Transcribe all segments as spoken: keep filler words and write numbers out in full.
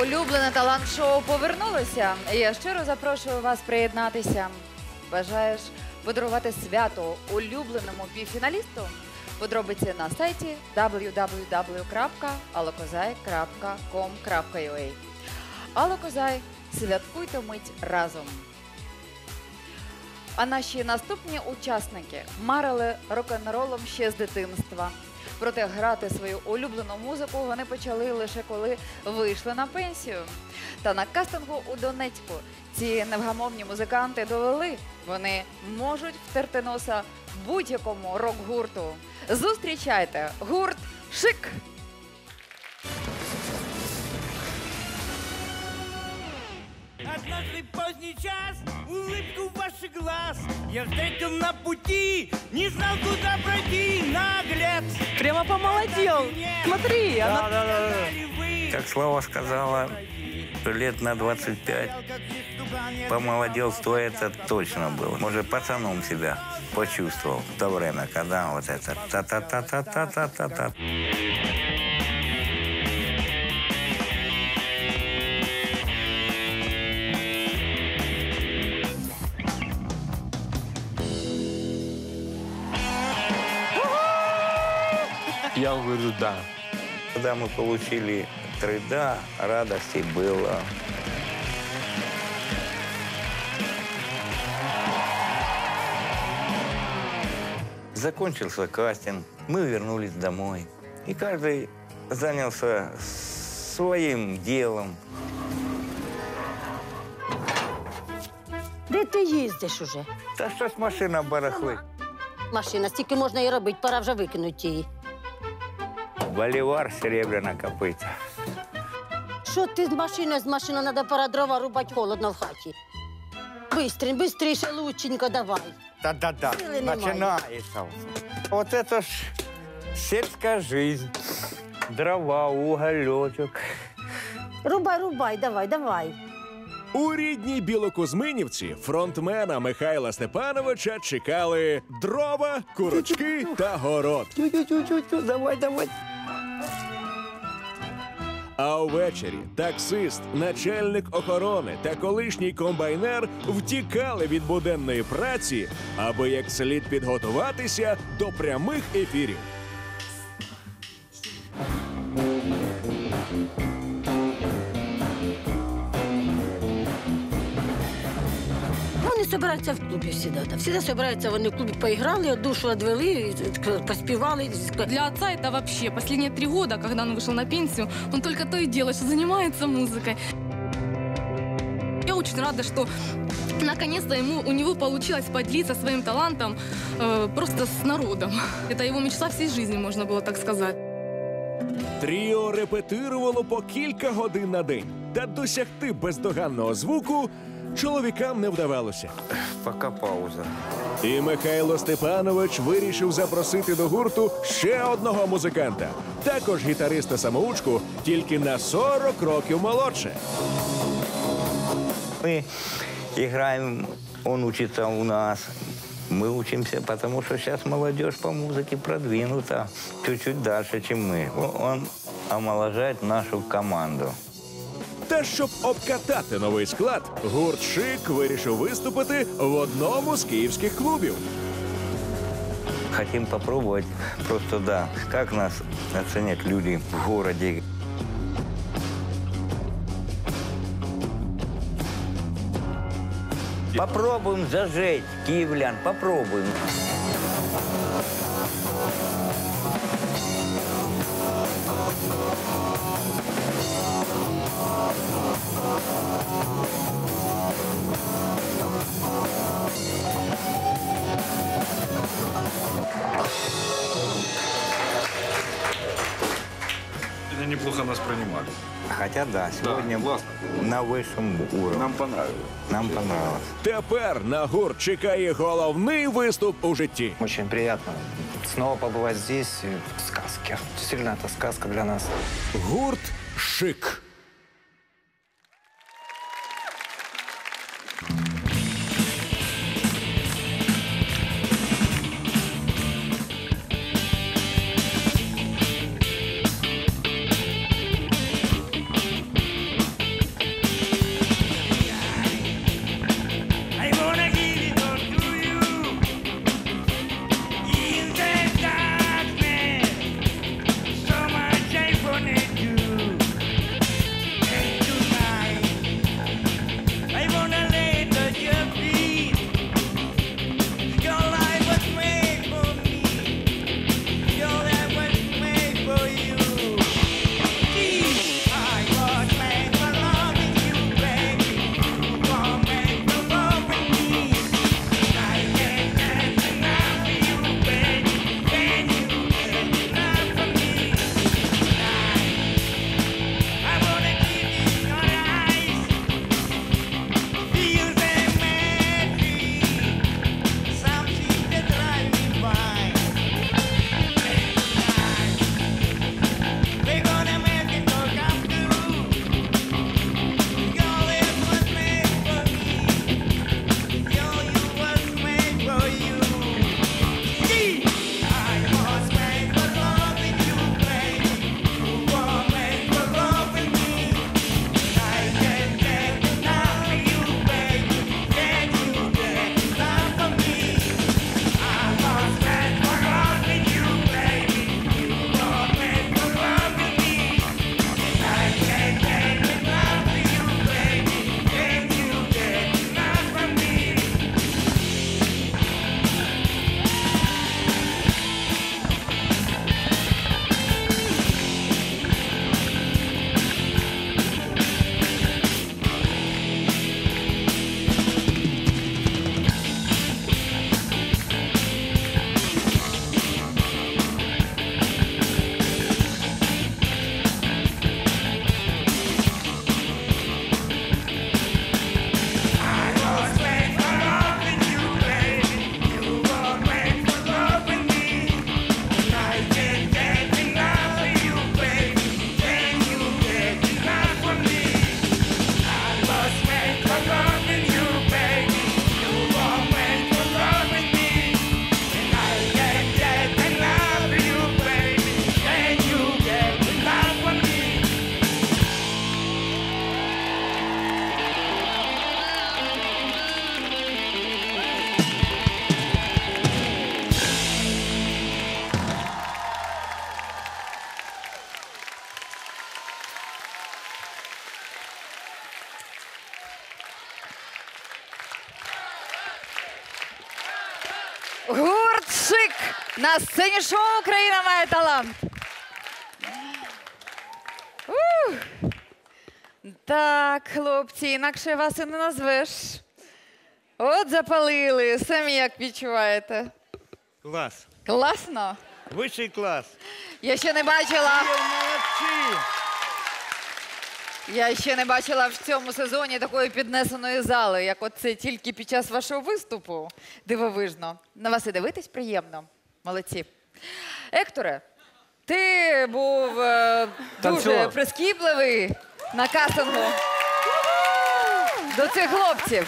Улюблене талант-шоу повернулося. Я щиро запрошую вас приєднатися. Бажаєш подарувати свято улюбленому півфіналісту? Подробиці на сайті дабл ю дабл ю дабл ю крапка алокозай крапка ком крапка ю а. Алокозай, святкуйте мить разом. А наші наступні учасники марили рок-н-ролом ще з дитинства. Проте грати свою улюблену музику вони почали лише коли вийшли на пенсію. Та на кастингу у Донецьку ці невгамовні музиканти довели, вони можуть втерти носа будь-якому рок-гурту. Зустрічайте гурт «Шик». Однажды поздний час, улыбку ваших глаз я встретил на пути, не знал, куда пройти, наглец. Прямо помолодел. Смотри, Да, она... да, да, да. Как Слава сказала, лет на двадцать пять помолодел, сто это точно было. Может, пацаном себя почувствовал в то время, когда вот это та-та-та-та-та-та-та-та. Я говорю, да. Когда мы получили три «да», радости было. Закончился кастинг, мы вернулись домой. И каждый занялся своим делом. Де ти їздиш уже? Та щось машина барахлить. Машина, стільки можна і робити, пора вже викинути її. Боливар, серебряна копита. Що ти з машиною, з машиною, треба пора дрова рубати, холодно в хаті. Бистрень, бистріше, лученько, давай. Да-да-да, Силы немає. начинается. Вот это ж сельская жизнь. Дрова, уголечек. Рубай, рубай, давай, давай. У рідній Білокузьминівці фронтмена Михайла Степановича чекали дрова, курочки та город. Тю-тю-тю-тю, давай, давай. А увечері таксист, начальник охорони та колишній комбайнер втікали від буденної праці, аби як слід підготуватися до прямих ефірів. Вони збираються в клубі завжди. Всі збираються, вони в клубі поіграли, душу відвели, поспівали. Для отца это вообще последние три года, когда он вышел на пенсию, он только то и делает, что занимается музыкой. Я очень рада, что наконец-то ему, у него получилось поделиться своим талантом э, просто с народом. Это его мечта всей жизни, можно было так сказать. Тріо репетирувало по кілька годин на день. Та досягти бездоганного звуку чоловікам не вдавалося. Пока пауза. І Михайло Степанович вирішив запросити до гурту ще одного музиканта. Також гітариста-самоучку, тільки на сорок років молодше. Мы играем, он учится у нас. Мы учимся, потому что сейчас молодежь по музыке продвинута чуть-чуть дальше, чем мы. Он омоложает нашу команду. Та щоб обкатати новий склад, гурт «Шик» вирішив виступити в одному з київських клубів. Хотим попробовать просто, да, как нас оценят люди в городе. Попробуем зажечь киевлян, попробуем. Неплохо нас принимали. Хотя да, сегодня Да, классно. на высшем уровне. Нам понравилось. Нам понравилось. Тепер на гурт чекає головний виступ у житті. Очень приятно снова побывать здесь, в сказке. Действительно, это сказка для нас. Гурт «Шик». Гурт «Шик» на сцені шоу «Україна має талант». Ух. Так, хлопці, інакше вас і не назвеш. От запалили, самі як відчуваєте. Клас. Класно? Вищий клас. Я ще не бачила. Молодці. Я ще не бачила в цьому сезоні такої піднесеної зали, як оце тільки під час вашого виступу. Дивовижно. На вас і дивитись приємно. Молодці. Екторе, ти був е, дуже Танцював. прискіпливий на кастингу до цих хлопців.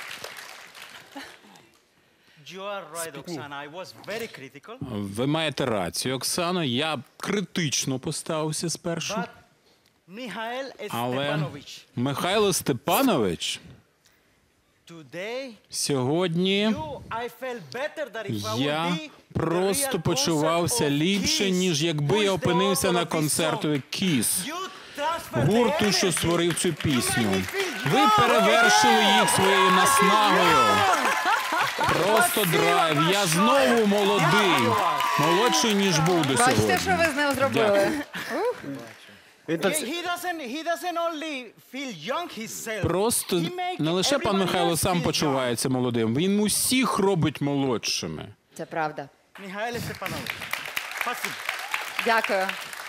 You are right, Oksana. I was very critical. Ви маєте рацію, Оксано. Я критично поставився спершу. But Mikhail Але Stepanovich, Михайло Степанович today сьогодні you, I felt better that if I я would be просто the real почувався concert of ліпше, Kiss, ніж якби who я is the опинився author на of this концерту song. Kiss, You transferred the гурту, що energy. створив цю You made пісню. me feel Ви young перевершили again. їх своєю наснагою. Просто драйв. Я знову молодий. Молодший, ніж буду Бачите, сьогодні. що ви з ним зробили? He, he doesn't, he doesn't only feel young himself. Просто He make не лише пан everybody Михайло else сам feel почувається молодим, він усіх робить молодшими. Це правда. young. Mikhail Stepanovich. Спасибо. Дякую.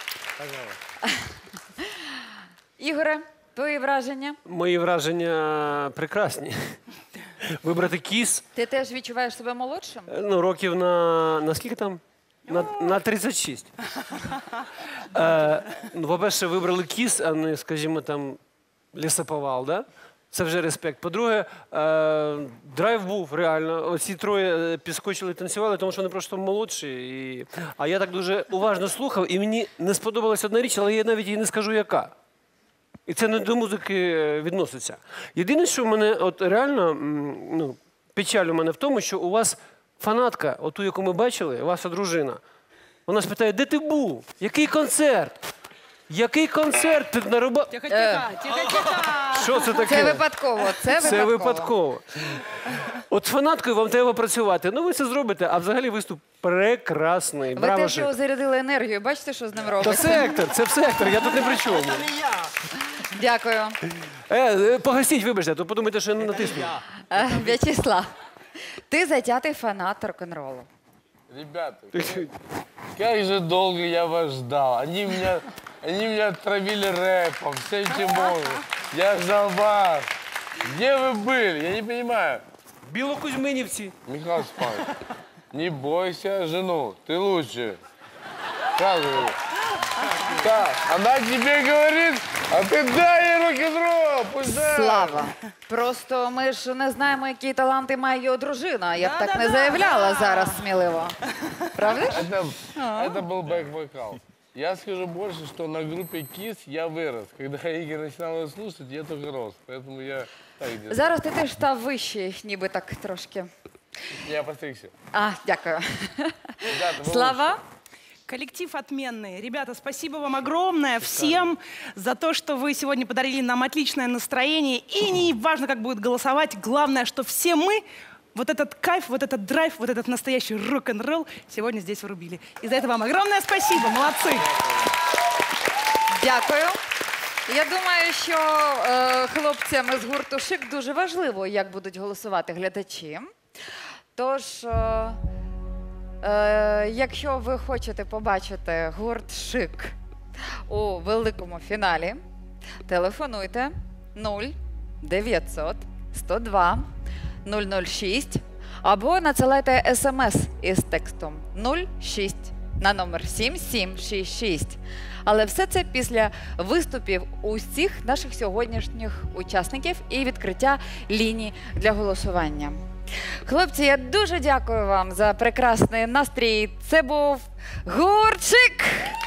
Ігоре, твої враження? Мої враження прекрасні. Вибрати Кіс, Ти теж відчуваєш себе молодшим? ну, років на, на скільки там? На, на тридцять шість. Е, ну, по-перше, вибрали Кіс, а не, скажімо, там, лісоповал, да? Це вже респект. По-друге, е, драйв був реально. Оці троє підскочили, танцювали, тому що вони просто молодші. І... А я так дуже уважно слухав, і мені не сподобалась одна річ, але я навіть їй не скажу, яка. І це не до музики відноситься. Єдине, що в мене от реально, м, ну, печаль у мене в тому, що у вас фанатка, оту, яку ми бачили, ваша дружина, вона спитає, де ти був? Який концерт? Який концерт? Ти на роба... Тихо, тихо, тихо. Що це таке? Це випадково, це випадково. Це випадково. От фанаткою вам треба працювати. Ну, ви це зробите, а взагалі виступ прекрасний. Ви Браво, теж Жик. його зарядили енергію. Бачите, що з ним Та робиться? це актор, це все актор, я тут не при чому. Дякую. Е, е, погасіть, вибачте, а то подумайте, що я не натисну. Е, В'ячеслав, ти затятий фанат рок-н-ролу. Ребята, как же долго я вас ждал. Они меня, они меня отравили рэпом, всем чем можно. Я ждал вас. Где вы были? Я не понимаю. Білокузьминівці. Михаил Степанович, не бойся жену, ты лучше. Сразу говорю. Так, она тебе говорит, а ты дай ей рок-н-ролл, пусть да. Слава. Просто ми ж не знаємо, які таланти має його дружина. Я б так не заявляла зараз сміливо. Правда ж? Это, это был бэк-вокал. Я скажу больше, что на группе Kiss я вырос. Когда Игорь начинал ее слушать, я только рос. Поэтому я так делаю. Зараз ти теж став вищий, ніби так трошки. Я постригся. А, дякую. Ребята, вы Слава? Коллектив отменный. Ребята, спасибо вам огромное всем за то, что вы сегодня подарили нам отличное настроение. И не важно, как будет голосовать, главное, что все мы вот этот кайф, вот этот драйв, вот этот настоящий рок-н-ролл сегодня здесь врубили. И за это вам огромное спасибо. Молодцы. Дякую. Я думаю, що е, хлопцям із гурту «Шик» дуже важливо, як будуть голосувати глядачі. Тож, е, е, якщо ви хочете побачити гурт «Шик» у великому фіналі, телефонуйте нуль дев'ятсот сто два нуль нуль шість або надсилайте смс із текстом нуль шість на номер сім сім шість шість. Але все це після виступів усіх наших сьогоднішніх учасників і відкриття ліній для голосування. Хлопці, я дуже дякую вам за прекрасний настрій. Це був гурт «Шик».